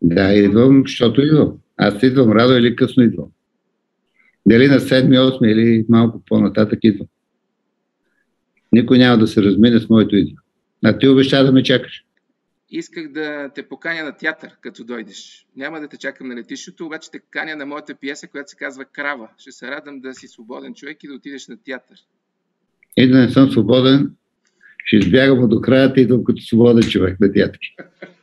Да, идвам, защото идвам. Аз идвам радо или късно идвам. Дали на 7-8 или малко по-нататък идвам. Никой няма да се размине с моето идване. А ти обеща да ме чакаш. Исках да те поканя на театър, като дойдеш. Няма да те чакам на летището, обаче те каня на моята пиеса, която се казва Крава. Ще се радвам да си свободен човек и да отидеш на театър. И да не съм свободен, ще избягам до края и идвам като свободен човек на театър.